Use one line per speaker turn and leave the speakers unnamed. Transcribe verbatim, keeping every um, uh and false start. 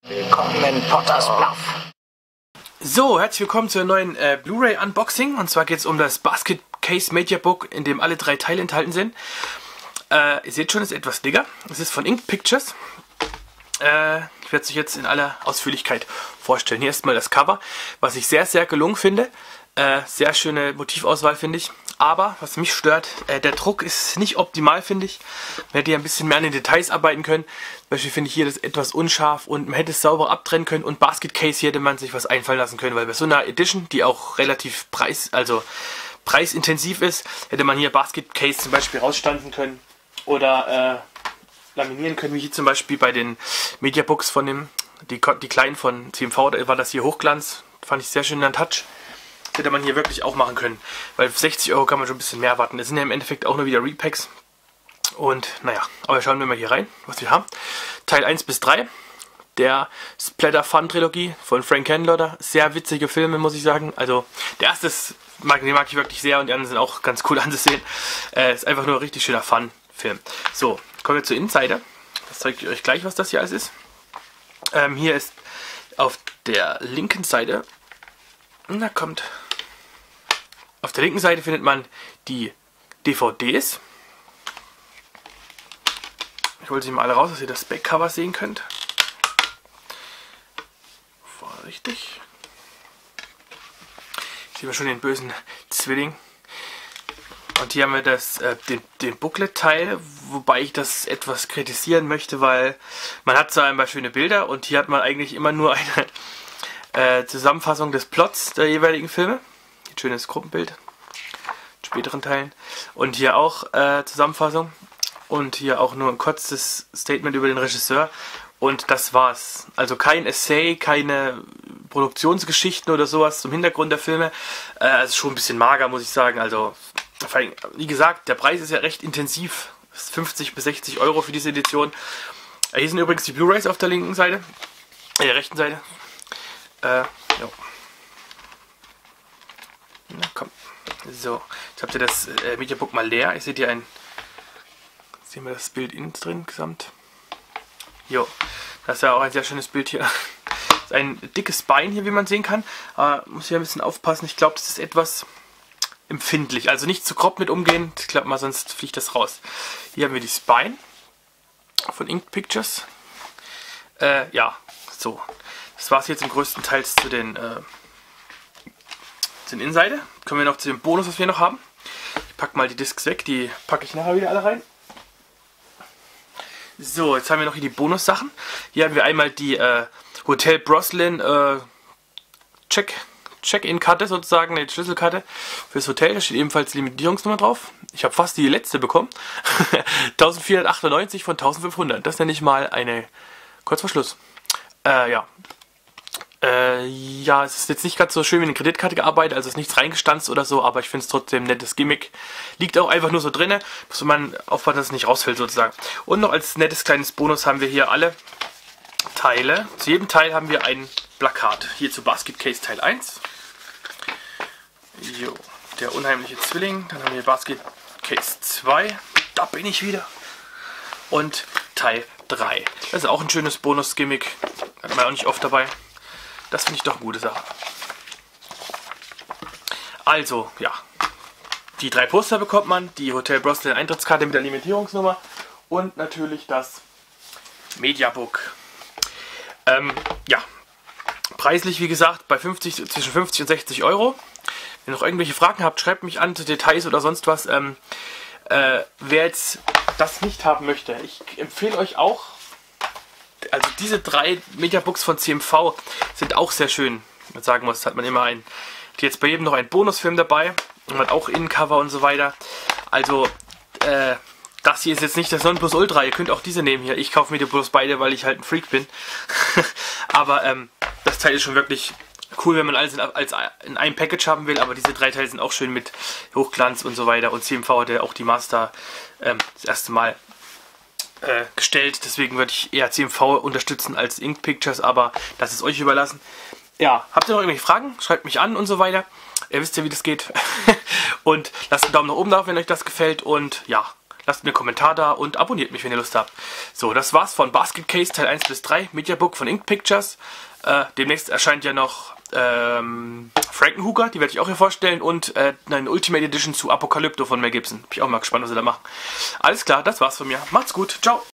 Willkommen in Potters Bluff.
So, herzlich willkommen zur neuen äh, Blu-ray Unboxing. Und zwar geht es um das Basket Case Mediabook, in dem alle drei Teile enthalten sind. Äh, ihr seht schon, es ist etwas dicker. Es ist von Ink Pictures. Äh, ich werde es euch jetzt in aller Ausführlichkeit vorstellen. Hier erstmal das Cover, was ich sehr, sehr gelungen finde. Äh, sehr schöne Motivauswahl, finde ich. Aber, was mich stört, äh, der Druck ist nicht optimal, finde ich. Man hätte ja ein bisschen mehr an den Details arbeiten können. Zum Beispiel finde ich hier das etwas unscharf und man hätte es sauber abtrennen können. Und Basket Case, hier hätte man sich was einfallen lassen können, weil bei so einer Edition, die auch relativ preis, also preisintensiv ist, hätte man hier Basket Case zum Beispiel rausstanzen können. Oder äh, laminieren können, wie hier zum Beispiel bei den Mediabooks von dem, die, die kleinen von C M V, da war das hier Hochglanz. Fand ich sehr schön in der Touch. Hätte man hier wirklich auch machen können, weil für sechzig Euro kann man schon ein bisschen mehr erwarten. Das sind ja im Endeffekt auch nur wieder Repacks. Und naja, aber schauen wir mal hier rein, was wir haben. Teil eins bis drei, der Splatter Fun Trilogie von Frank Henlotter. Sehr witzige Filme, muss ich sagen. Also der erste ist, mag, den mag ich wirklich sehr und die anderen sind auch ganz cool anzusehen. Äh, ist einfach nur ein richtig schöner Fun-Film. So, kommen wir zur Innenseite. Das zeige ich euch gleich, was das hier alles ist. Ähm, hier ist auf der linken Seite, na kommt... Auf der linken Seite findet man die D V Ds. Ich hole sie mal alle raus, dass ihr das Backcover sehen könnt. Vorsichtig. Hier sehen wir schon den bösen Zwilling. Und hier haben wir das, äh, den, den Booklet-Teil, wobei ich das etwas kritisieren möchte, weil man hat zwar einmal schöne Bilder und hier hat man eigentlich immer nur eine äh, Zusammenfassung des Plots der jeweiligen Filme. Ein schönes Gruppenbild in späteren Teilen. Und hier auch äh, Zusammenfassung. Und hier auch nur ein kurzes Statement über den Regisseur. Und das war's. Also kein Essay, keine Produktionsgeschichten oder sowas zum Hintergrund der Filme. Äh, also schon ein bisschen mager, muss ich sagen. Also, wie gesagt, der Preis ist ja recht intensiv. fünfzig bis sechzig Euro für diese Edition. Äh, hier sind übrigens die Blu-rays auf der linken Seite. Äh, der rechten Seite. Äh, ja. Na komm. So, jetzt habt ihr das äh, Mediabook mal leer. Ihr seht hier ein. Sehen wir das Bild innen drin gesamt. Jo, das ist ja auch ein sehr schönes Bild hier. Das ist ein dickes Bein hier, wie man sehen kann. Aber muss hier ein bisschen aufpassen. Ich glaube, das ist etwas empfindlich. Also nicht zu grob mit umgehen. Ich glaube mal, sonst fliegt das raus. Hier haben wir die Spine von Ink Pictures. Äh, ja, so. Das war es jetzt im größten Teil zu den. Äh, Zur Innenseite. Kommen wir noch zu dem Bonus, was wir noch haben. Ich packe mal die Discs weg, die packe ich nachher wieder alle rein. So, jetzt haben wir noch hier die Bonussachen. Hier haben wir einmal die äh, Hotel Broslin äh, Check, Check-in-Karte sozusagen, die Schlüsselkarte fürs Hotel. Da steht ebenfalls die Limitierungsnummer drauf. Ich habe fast die letzte bekommen. eintausendvierhundertachtundneunzig von eintausendfünfhundert. Das nenne ich mal eine... Kurz vor Schluss. Äh, ja. Äh, ja, es ist jetzt nicht ganz so schön wie eine Kreditkarte gearbeitet, also ist nichts reingestanzt oder so, aber ich finde es trotzdem ein nettes Gimmick. Liegt auch einfach nur so drin, muss man aufpassen, dass es nicht rausfällt sozusagen. Und noch als nettes kleines Bonus haben wir hier alle Teile. Zu jedem Teil haben wir ein Plakat. Hier zu Basket Case Teil eins. Jo, der unheimliche Zwilling. Dann haben wir Basket Case zwei. Da bin ich wieder. Und Teil drei. Das ist auch ein schönes Bonus-Gimmick. Hat man auch nicht oft dabei. Das finde ich doch eine gute Sache. Also, ja. Die drei Poster bekommt man. Die Hotel Broslin Eintrittskarte mit der Limitierungsnummer. Und natürlich das Mediabook. Ähm, ja. Preislich, wie gesagt, bei fünfzig, zwischen fünfzig und sechzig Euro. Wenn ihr noch irgendwelche Fragen habt, schreibt mich an zu Details oder sonst was. Ähm, äh, wer jetzt das nicht haben möchte, ich empfehle euch auch, also diese drei Mediabooks von C M V sind auch sehr schön. Man sagen muss, hat man immer ein, jetzt bei jedem noch ein Bonusfilm dabei und hat auch Innencover und so weiter. Also äh, das hier ist jetzt nicht das Nonplusultra. Ihr könnt auch diese nehmen hier. Ich kaufe mir die bloß beide, weil ich halt ein Freak bin. Aber ähm, das Teil ist schon wirklich cool, wenn man alles in, als in einem Package haben will. Aber diese drei Teile sind auch schön mit Hochglanz und so weiter. Und C M V hat ja auch die Master ähm, das erste Mal Äh, gestellt, deswegen würde ich eher C M V unterstützen als Ink Pictures, aber das ist euch überlassen. Ja, habt ihr noch irgendwelche Fragen? Schreibt mich an und so weiter. Ihr wisst ja, wie das geht. Und lasst einen Daumen nach oben da, wenn euch das gefällt und ja, lasst mir einen Kommentar da und abonniert mich, wenn ihr Lust habt. So, das war's von Basket Case Teil eins bis drei, Mediabook von Ink Pictures. Äh, demnächst erscheint ja noch ähm, Frankenhooker, die werde ich auch hier vorstellen, und äh, eine Ultimate Edition zu Apokalypto von Mel Gibson. Bin ich auch mal gespannt, was sie da machen. Alles klar, das war's von mir. Macht's gut, ciao!